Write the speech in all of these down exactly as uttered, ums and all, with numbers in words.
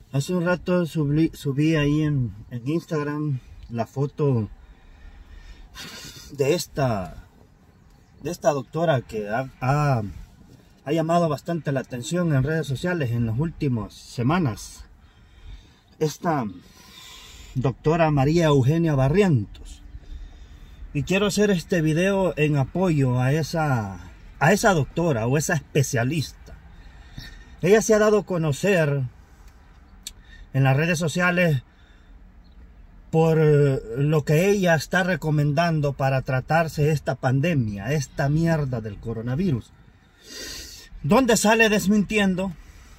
Hace un rato subí, subí ahí en, en Instagram la foto de esta, de esta doctora que ha, ha, ha llamado bastante la atención en redes sociales en las últimas semanas. Esta doctora María Eugenia Barrientos. Y quiero hacer este video en apoyo a esa, a esa doctora o esa especialista. Ella se ha dado a conocer en las redes sociales por lo que ella está recomendando para tratarse esta pandemia, esta mierda del coronavirus, donde sale desmintiendo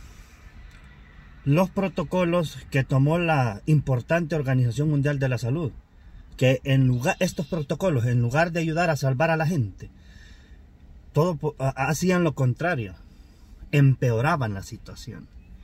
los protocolos que tomó la importante Organización Mundial de la Salud, que en lugar, estos protocolos, en lugar de ayudar a salvar a la gente, todo hacían lo contrario, empeoraban la situación.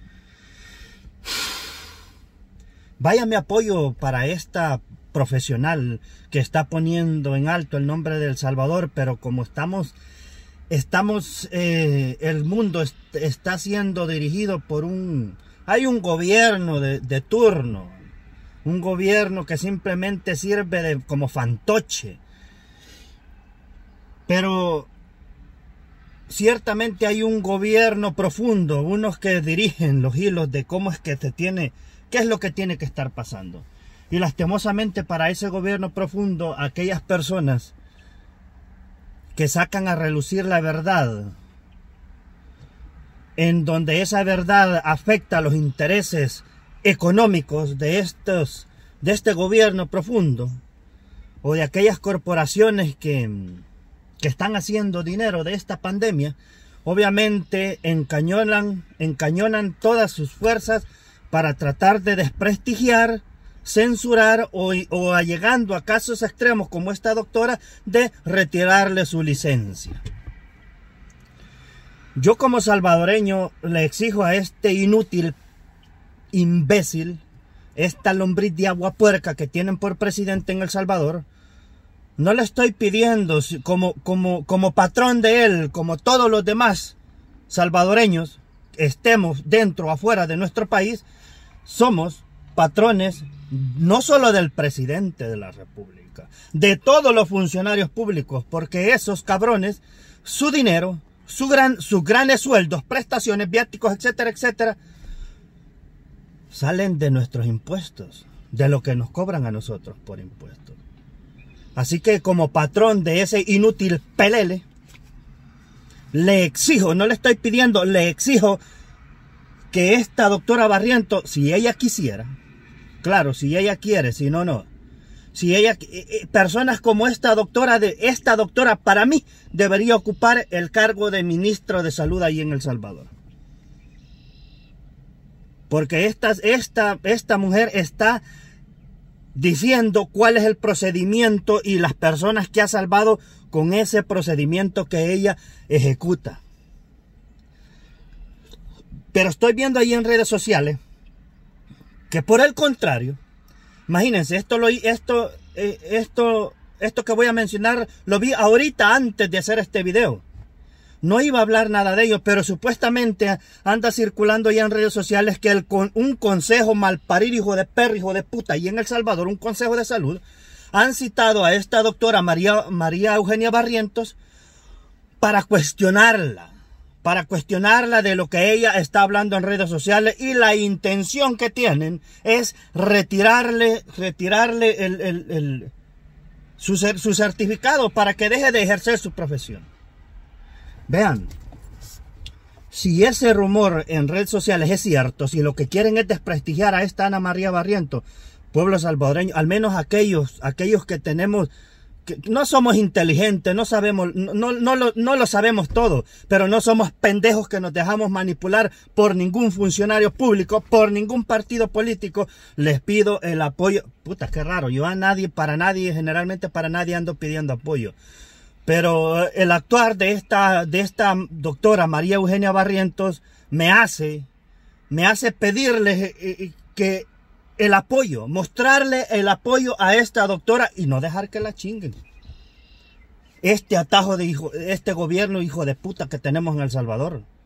Vaya mi apoyo para esta profesional que está poniendo en alto el nombre de El Salvador, pero como estamos, estamos eh, el mundo est está siendo dirigido por un, hay un gobierno de, de turno, un gobierno que simplemente sirve de, como fantoche, pero ciertamente hay un gobierno profundo, unos que dirigen los hilos de cómo es que se tiene, qué es lo que tiene que estar pasando. Y lastimosamente para ese gobierno profundo, aquellas personas que sacan a relucir la verdad, en donde esa verdad afecta a los intereses económicos de estos, de este gobierno profundo, o de aquellas corporaciones que, que están haciendo dinero de esta pandemia, obviamente encañonan, encañonan todas sus fuerzas para tratar de desprestigiar, censurar o, o llegando a casos extremos como esta doctora, de retirarle su licencia. Yo como salvadoreño le exijo a este inútil, imbécil, esta lombriz de agua puerca que tienen por presidente en El Salvador, no le estoy pidiendo como, como, como patrón de él, como todos los demás salvadoreños, estemos dentro o afuera de nuestro país, somos patrones no solo del presidente de la República, de todos los funcionarios públicos, porque esos cabrones, su dinero, su gran, sus grandes sueldos, prestaciones, viáticos, etcétera, etcétera, salen de nuestros impuestos, de lo que nos cobran a nosotros por impuestos. Así que como patrón de ese inútil pelele, le exijo, no le estoy pidiendo, le exijo que esta doctora Barrientos, si ella quisiera, claro, si ella quiere, si no, no, si ella, personas como esta doctora, de esta doctora para mí debería ocupar el cargo de ministro de salud ahí en El Salvador. Porque esta, esta, esta mujer está diciendo cuál es el procedimiento y las personas que ha salvado con ese procedimiento que ella ejecuta. Pero estoy viendo ahí en redes sociales que por el contrario, imagínense, esto, lo, esto, eh, esto, esto que voy a mencionar lo vi ahorita antes de hacer este video. No iba a hablar nada de ello, pero supuestamente anda circulando ya en redes sociales que el, un consejo malparir, hijo de perro, hijo de puta, y en El Salvador, un consejo de salud, han citado a esta doctora María, María Eugenia Barrientos para cuestionarla. para cuestionarla de lo que ella está hablando en redes sociales, y la intención que tienen es retirarle, retirarle el, el, el, su, su certificado para que deje de ejercer su profesión. Vean, si ese rumor en redes sociales es cierto, si lo que quieren es desprestigiar a esta Ana María Barrientos, pueblo salvadoreño, al menos aquellos, aquellos que tenemos, que no somos inteligentes, no sabemos, no, no, lo, no lo sabemos todo, pero no somos pendejos que nos dejamos manipular por ningún funcionario público, por ningún partido político. Les pido el apoyo. Puta, qué raro, yo a nadie, para nadie, generalmente para nadie ando pidiendo apoyo. Pero el actuar de esta, de esta doctora María Eugenia Barrientos me hace, me hace pedirle que el apoyo, mostrarle el apoyo a esta doctora y no dejar que la chinguen. Este atajo de hijo, este gobierno hijo de puta que tenemos en El Salvador.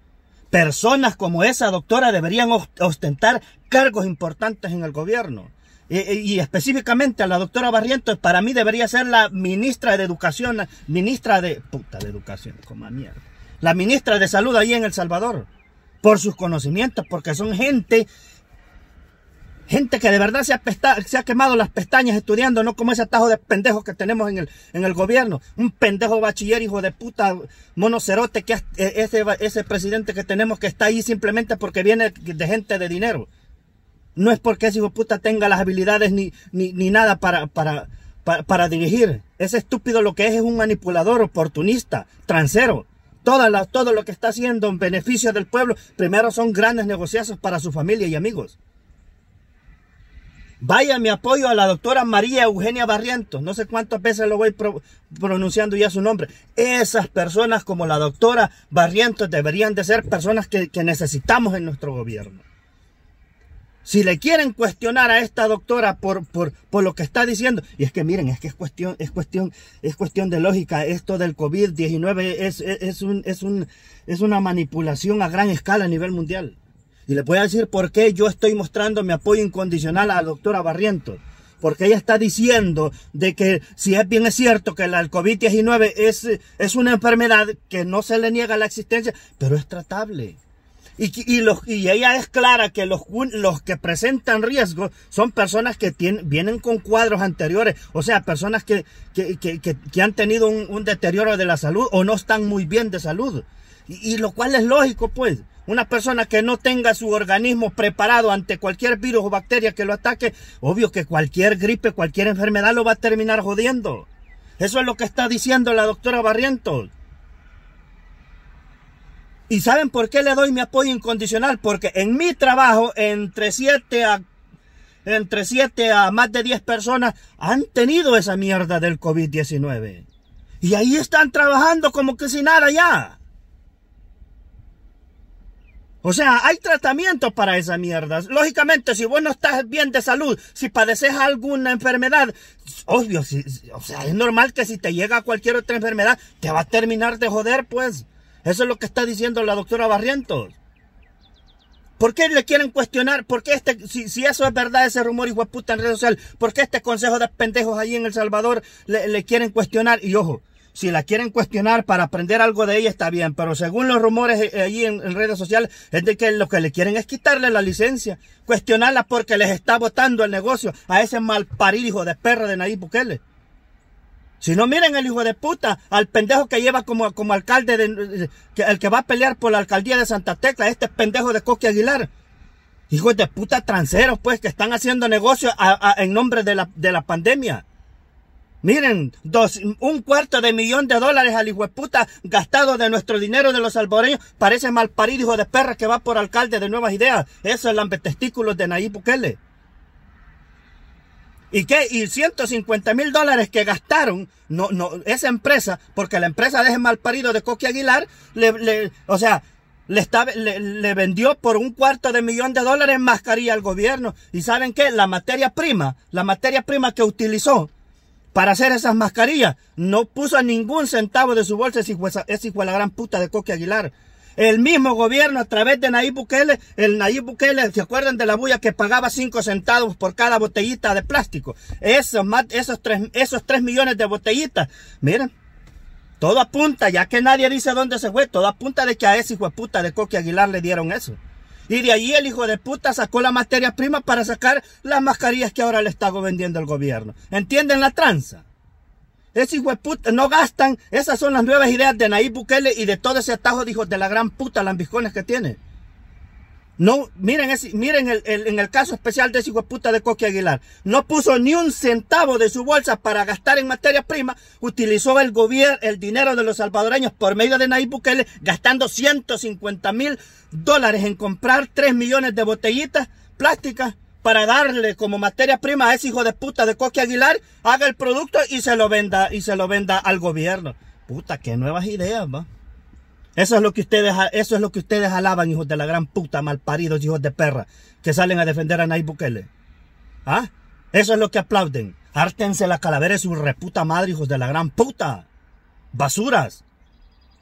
Personas como esa doctora deberían ostentar cargos importantes en el gobierno. Y, y específicamente a la doctora Barrientos, para mí debería ser la ministra de Educación, ministra de... puta de Educación, como mierda. La ministra de Salud ahí en El Salvador. Por sus conocimientos, porque son gente... Gente que de verdad se ha, pesta, se ha quemado las pestañas estudiando, no como ese atajo de pendejos que tenemos en el, en el gobierno. Un pendejo bachiller, hijo de puta, monocerote, que ese, ese presidente que tenemos que está ahí simplemente porque viene de gente de dinero. No es porque ese hijo de puta tenga las habilidades ni, ni, ni nada para, para, para, para dirigir. Ese estúpido lo que es es un manipulador, oportunista, transero. Toda la, todo lo que está haciendo en beneficio del pueblo, primero son grandes negociazos para su familia y amigos. Vaya mi apoyo a la doctora María Eugenia Barrientos. No sé cuántas veces lo voy pro, pronunciando ya su nombre. Esas personas como la doctora Barrientos deberían de ser personas que, que necesitamos en nuestro gobierno. Si le quieren cuestionar a esta doctora por, por, por lo que está diciendo, y es que miren, es que es cuestión, es cuestión, es cuestión de lógica. Esto del COVID diecinueve es, es, es, un, es, un, es una manipulación a gran escala a nivel mundial. Y les voy a decir por qué yo estoy mostrando mi apoyo incondicional a la doctora Barrientos. Porque ella está diciendo de que si es bien es cierto que el COVID diecinueve es, es una enfermedad que no se le niega la existencia, pero es tratable. Y, y, los, y ella es clara que los, los que presentan riesgo son personas que tienen, vienen con cuadros anteriores. O sea, personas que, que, que, que, que han tenido un, un deterioro de la salud o no están muy bien de salud. Y, y lo cual es lógico, pues. Una persona que no tenga su organismo preparado ante cualquier virus o bacteria que lo ataque, obvio que cualquier gripe, cualquier enfermedad lo va a terminar jodiendo. Eso es lo que está diciendo la doctora Barrientos. ¿Y saben por qué le doy mi apoyo incondicional? Porque en mi trabajo, entre siete a, entre siete a más de diez personas han tenido esa mierda del COVID diecinueve. Y ahí están trabajando como que sin nada ya. O sea, hay tratamiento para esa mierda. Lógicamente, si vos no estás bien de salud, si padeces alguna enfermedad, obvio, si, o sea, es normal que si te llega cualquier otra enfermedad, te va a terminar de joder, pues. Eso es lo que está diciendo la doctora Barrientos. ¿Por qué le quieren cuestionar? ¿Por qué este, si, si eso es verdad, ese rumor hijo de puta en redes sociales, por qué este consejo de pendejos ahí en El Salvador le, le quieren cuestionar? Y ojo, si la quieren cuestionar para aprender algo de ella está bien, pero según los rumores allí en, en redes sociales es de que lo que le quieren es quitarle la licencia, cuestionarla porque les está botando el negocio a ese malparido hijo de perra de Nayib Bukele. Si no, miren el hijo de puta, al pendejo que lleva como, como alcalde, de, que, el que va a pelear por la alcaldía de Santa Tecla, este pendejo de Coqui Aguilar. Hijos de puta transeros, pues, que están haciendo negocio a, a, en nombre de la, de la pandemia. Miren, dos, un cuarto de millón de dólares al hijo de puta gastado de nuestro dinero de los salvadoreños. Parece malparido hijo de perra que va por alcalde de Nuevas Ideas. Eso es lambetestículos de Nayib Bukele. ¿Y qué? Y ciento cincuenta mil dólares que gastaron no, no, esa empresa, porque la empresa de ese malparido de Coqui Aguilar, le, le, o sea, le, está, le, le vendió por un cuarto de millón de dólares mascarilla al gobierno. ¿Y saben qué? La materia prima, la materia prima que utilizó para hacer esas mascarillas, no puso ningún centavo de su bolsa ese hijo, ese hijo de la gran puta de Coqui Aguilar. El mismo gobierno a través de Nayib Bukele, el Nayib Bukele, ¿se acuerdan de la bulla que pagaba cinco centavos por cada botellita de plástico? Esos, más, esos, tres, esos tres millones de botellitas, miren, todo apunta, ya que nadie dice dónde se fue, todo apunta de que a ese hijo de puta de Coqui Aguilar le dieron eso. Y de ahí el hijo de puta sacó la materia prima para sacar las mascarillas que ahora le está vendiendo el gobierno. ¿Entienden la tranza? Ese hijo de puta no gastan. Esas son las nuevas ideas de Nayib Bukele y de todo ese atajo de hijos de la gran puta lambiscones que tiene. No, miren, ese, miren el, el, en el caso especial de ese hijo de puta de Coqui Aguilar. No puso ni un centavo de su bolsa para gastar en materia prima. Utilizó el gobierno, el dinero de los salvadoreños por medio de Nayib Bukele, gastando ciento cincuenta mil dólares en comprar tres millones de botellitas plásticas para darle como materia prima a ese hijo de puta de Coqui Aguilar, haga el producto y se lo venda, y se lo venda al gobierno. Puta, qué nuevas ideas, va. Eso es lo que ustedes, eso es lo que ustedes alaban, hijos de la gran puta, malparidos, hijos de perra, que salen a defender a Nayib Bukele. ¿Ah? Eso es lo que aplauden. Hártense la calavera de su reputa madre, hijos de la gran puta. Basuras.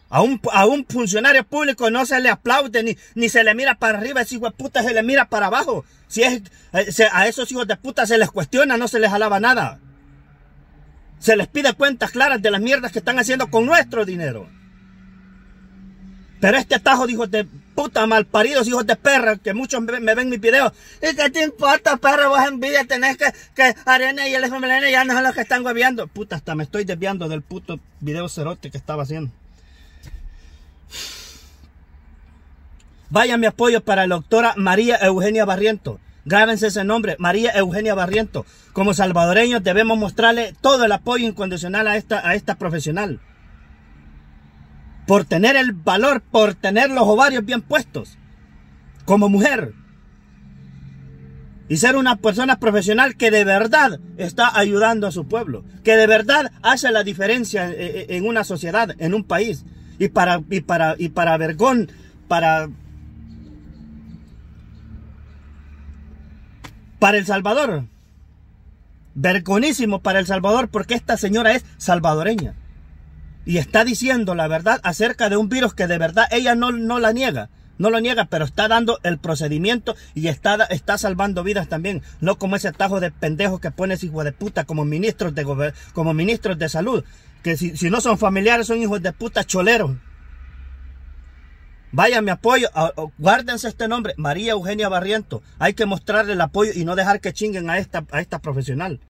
A un, a un funcionario público no se le aplaude ni, ni se le mira para arriba, ese hijo de puta se le mira para abajo. Si es, a esos hijos de puta se les cuestiona, no se les alaba nada. Se les pide cuentas claras de las mierdas que están haciendo con nuestro dinero. Pero este atajo de hijos de puta malparidos, hijos de perra, que muchos me, me ven mis videos. ¿Y qué te importa, perra? Vos envidia, tenés que, que Arena y el F M L N ya no son los que están hueveando. Puta, hasta me estoy desviando del puto video cerote que estaba haciendo. Vaya mi apoyo para la doctora María Eugenia Barriento. Grábense ese nombre, María Eugenia Barriento. Como salvadoreños debemos mostrarle todo el apoyo incondicional a esta, a esta profesional. Por tener el valor, por tener los ovarios bien puestos. Como mujer. Y ser una persona profesional que de verdad está ayudando a su pueblo. Que de verdad hace la diferencia en una sociedad, en un país. Y para, y para, y para vergón, para... Para El Salvador, vergonísimo para El Salvador, porque esta señora es salvadoreña y está diciendo la verdad acerca de un virus que de verdad ella no, no la niega, no lo niega, pero está dando el procedimiento y está, está salvando vidas también, no como ese atajo de pendejos que pones hijo de puta como ministros de, como ministros de salud, que si, si no son familiares son hijos de puta choleros. Vaya mi apoyo, guárdense este nombre, María Eugenia Barriento. Hay que mostrarle el apoyo y no dejar que chinguen a esta, a esta profesional.